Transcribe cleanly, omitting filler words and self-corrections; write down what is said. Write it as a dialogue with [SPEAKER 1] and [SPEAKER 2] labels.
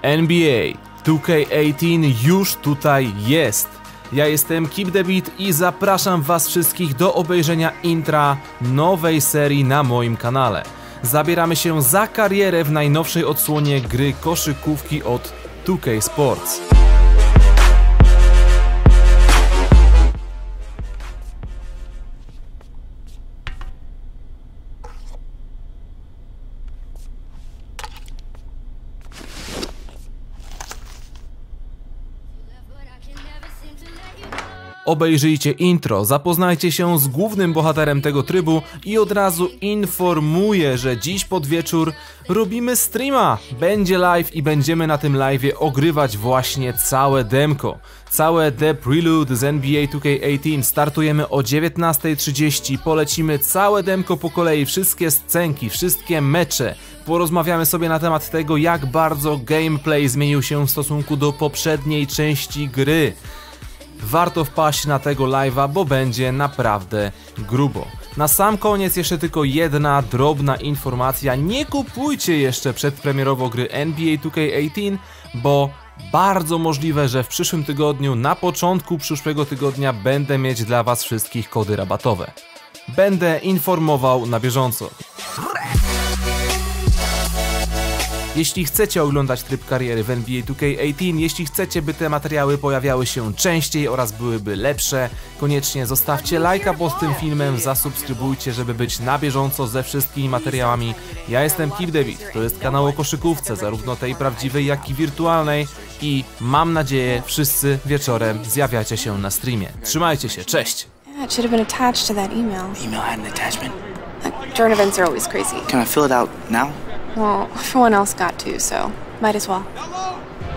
[SPEAKER 1] NBA 2K18 już tutaj jest. Ja jestem Keep The Beat i zapraszam was wszystkich do obejrzenia intra nowej serii na moim kanale. Zabieramy się za karierę w najnowszej odsłonie gry koszykówki od 2K Sports. Obejrzyjcie intro, zapoznajcie się z głównym bohaterem tego trybu i od razu informuję, że dziś pod wieczór robimy streama. Będzie live i będziemy na tym live'ie ogrywać właśnie całe demko. Całe The Prelude z NBA 2K18. Startujemy o 19:30, polecimy całe demko po kolei, wszystkie scenki, wszystkie mecze. Porozmawiamy sobie na temat tego, jak bardzo gameplay zmienił się w stosunku do poprzedniej części gry. Warto wpaść na tego live'a, bo będzie naprawdę grubo. Na sam koniec jeszcze tylko jedna drobna informacja. Nie kupujcie jeszcze przedpremierowo gry NBA 2K18, bo bardzo możliwe, że w przyszłym tygodniu, na początku przyszłego tygodnia będę mieć dla was wszystkich kody rabatowe. Będę informował na bieżąco. Jeśli chcecie oglądać tryb kariery w NBA 2K18, jeśli chcecie, by te materiały pojawiały się częściej oraz byłyby lepsze, koniecznie zostawcie lajka pod tym filmem, zasubskrybujcie, żeby być na bieżąco ze wszystkimi materiałami. Ja jestem Keep The Beat, to jest kanał o koszykówce, zarówno tej prawdziwej, jak i wirtualnej i mam nadzieję, wszyscy wieczorem zjawiacie się na streamie. Trzymajcie się, cześć!
[SPEAKER 2] It should have been attached to that email.
[SPEAKER 3] The email had an attachment.
[SPEAKER 2] Journal events are always crazy.
[SPEAKER 3] Can I fill it out now?
[SPEAKER 2] Well, everyone else got to, so might as well.